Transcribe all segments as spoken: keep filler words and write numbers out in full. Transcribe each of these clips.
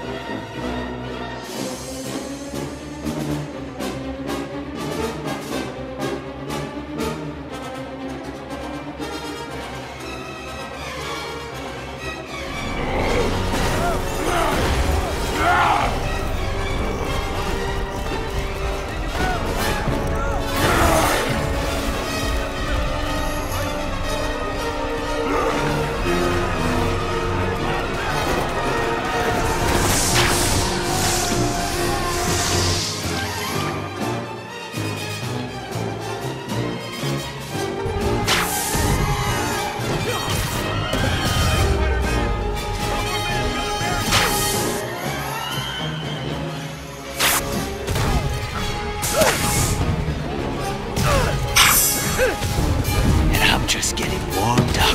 Just getting warmed up.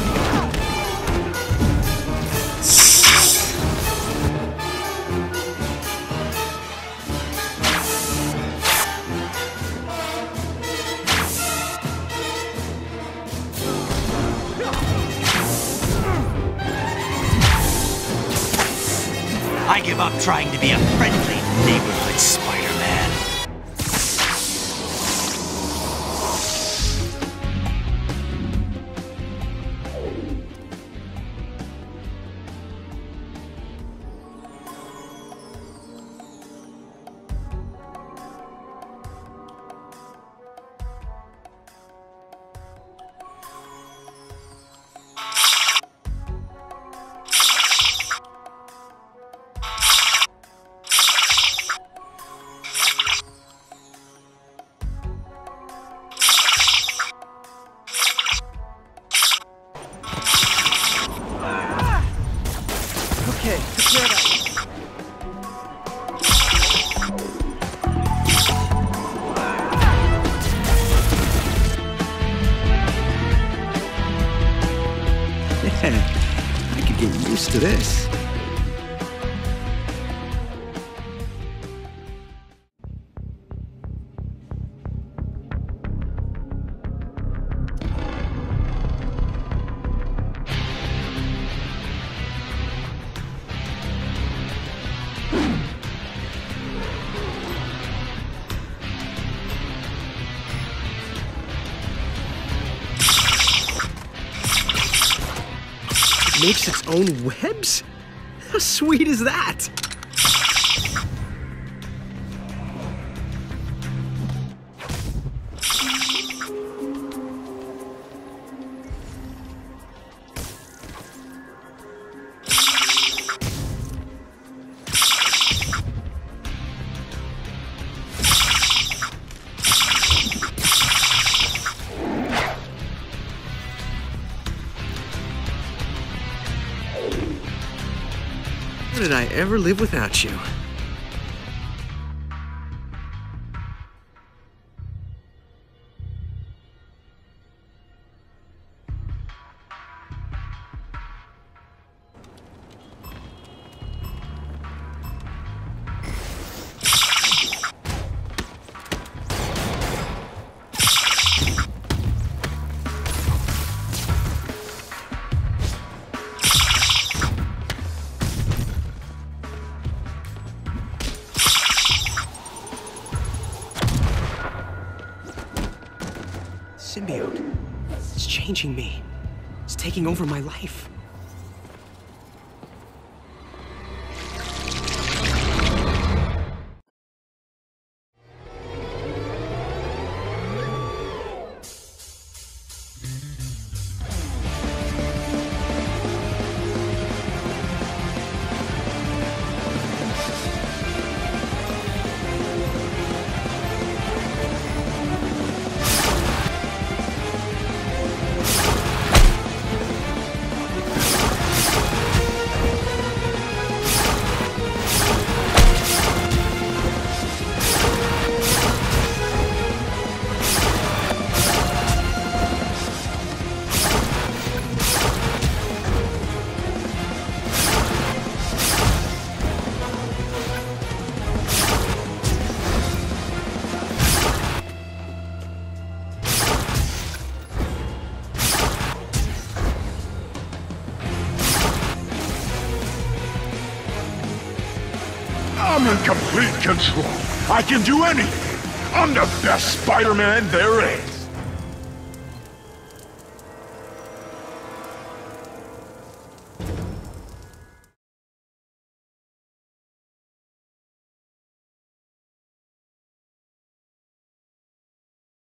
I give up trying to be a friendly neighborhood Spider-Man. Okay, take care of that. Yeah, I could get used to this. Makes its own webs? How sweet is that? How did I ever live without you? Symbiote. It's changing me. It's taking over my life. I'm in complete control. I can do anything. I'm the best Spider-Man there is.